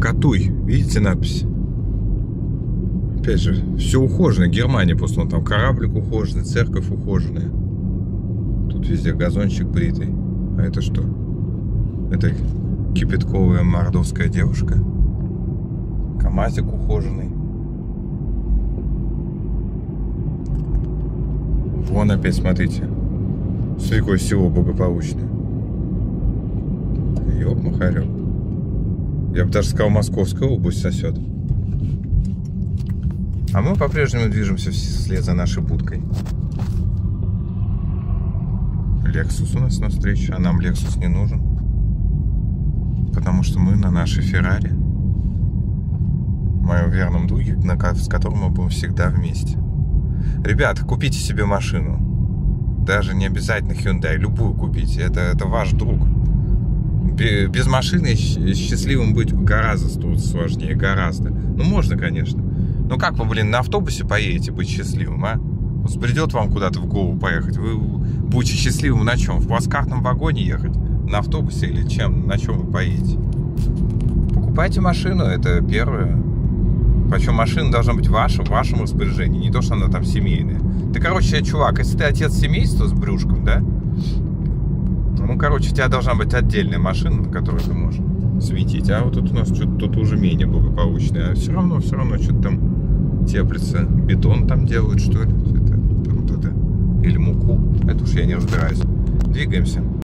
Катуй. Видите надпись? Опять же, все ухоженное. Германия просто. Вон там кораблик ухоженный, церковь ухоженная. Тут везде газончик бритый. А это что? Это кипятковая мордовская девушка. КамАЗик ухоженный. Вон опять, смотрите. Свекой село благополучное. Ёп-махарёк. Я бы даже сказал, Московская область сосет. А мы по-прежнему движемся вслед за нашей будкой. Лексус у нас навстречу, а нам Лексус не нужен. Потому что мы на нашей Феррари. В моем верном друге, с которым мы будем всегда вместе. Ребята, купите себе машину. Даже не обязательно Hyundai, любую купите. Это ваш друг. Без машины счастливым быть гораздо сложнее, гораздо. Ну, можно, конечно. Но как вы, блин, на автобусе поедете быть счастливым, а? Вот придет вам куда-то в голову поехать, вы будете счастливым на чем? В плацкартном вагоне ехать? На автобусе или чем? На чем вы поедете? Покупайте машину, это первое. Причем машина должна быть ваша, в вашем распоряжении, не то, что она там семейная. Ты, короче, чувак, если ты отец семейства с брюшком, да? Ну, короче, у тебя должна быть отдельная машина, на которой ты можешь светить. А вот тут у нас что-то тут уже менее благополучное. А все равно что-то там теплится. Бетон там делают, что ли? Это. Или муку. Это уж я не разбираюсь. Двигаемся.